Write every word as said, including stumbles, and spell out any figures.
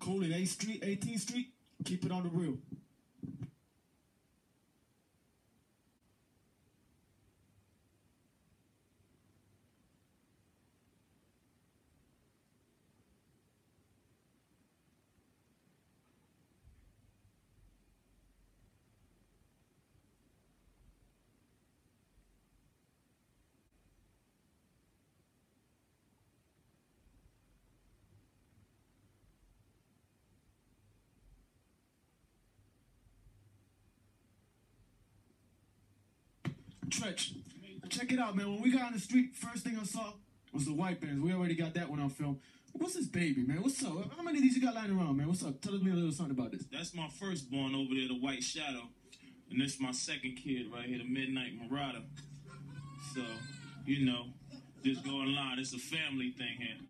Cool at eighth Street, eighteenth Street. Keep it on the real. Treach, check it out, man. When we got on the street, first thing I saw was the white bands. We already got that one on film. What's this baby, man? What's up? How many of these you got lying around, man? What's up? Tell me a little something about this. That's my firstborn over there, the White Shadow. And this is my second kid right here, the Midnight Marauder. So, you know, just go in line. It's a family thing here.